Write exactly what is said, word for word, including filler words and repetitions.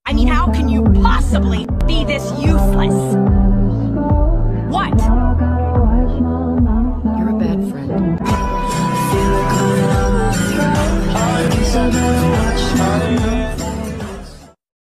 I mean, how can you possibly be this useless?